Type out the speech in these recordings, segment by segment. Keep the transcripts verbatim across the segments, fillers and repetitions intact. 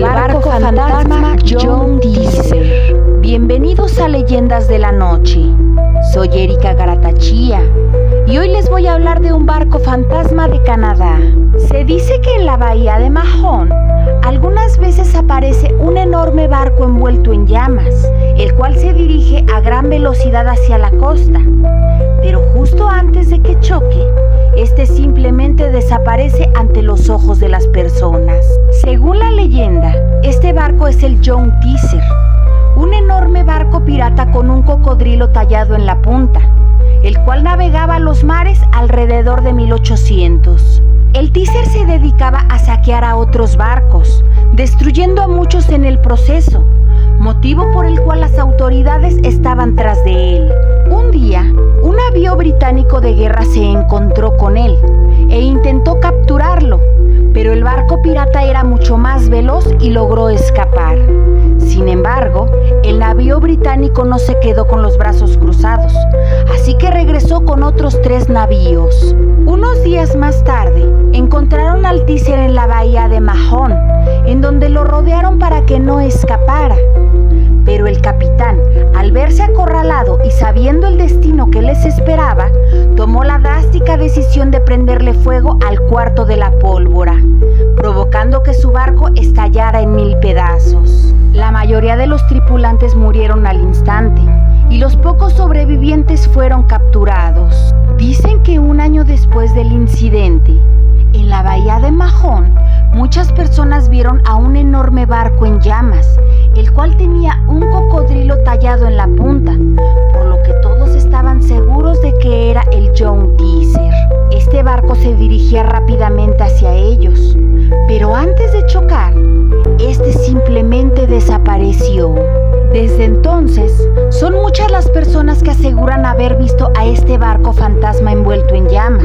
El barco fantasma John Teaser. Bienvenidos a Leyendas de la Noche. Soy Erika Garatachía y hoy les voy a hablar de un barco fantasma de Canadá. Se dice que en la bahía de Mahon algunas veces aparece un enorme barco envuelto en llamas, el cual se dirige a gran velocidad hacia la costa. Pero justo antes de que choque, este simplemente desaparece ante los ojos de las personas. Según la leyenda, este barco es el John Teaser, un enorme barco pirata con un cocodrilo tallado en la punta, el cual navegaba los mares alrededor de mil ochocientos. El Teaser se dedicaba a saquear a otros barcos, destruyendo a muchos en el proceso, motivo por el cual las autoridades estaban tras de él. Un día, un navío británico de guerra se encontró con él e intentó capturarlo, pero el barco pirata era mucho más veloz y logró escapar. Sin embargo, el navío británico no se quedó con los brazos cruzados, así que regresó con otros tres navíos. Unos días más tarde, encontraron al Teaser en la bahía de Mahon, en donde lo rodearon para que no escapara. Pero el capitán, al verse acorralado y sabiendo el destino que les esperaba, tomó la drástica decisión de prenderle fuego al cuarto de la pólvora, provocando que su barco estallara en mil pedazos. La mayoría de los tripulantes murieron al instante y los pocos sobrevivientes fueron capturados. Dicen que un año después del incidente, en la bahía de Mahon, muchas personas vieron a un enorme barco en llamas, el cual tenía un cocodrilo tallado en la punta, por lo que todos estaban seguros de que era el John Teaser. Este barco se dirigía rápidamente hacia ellos, pero antes de chocar, este simplemente desapareció. Desde entonces, son muchas las personas que aseguran haber visto a este barco fantasma envuelto en llamas.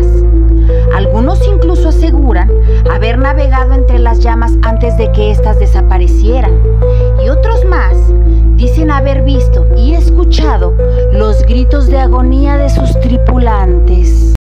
Algunos incluso aseguran haber navegado entre las llamas antes de que éstas desaparecieran, y otros más dicen haber visto y escuchado los gritos de agonía de sus tripulantes.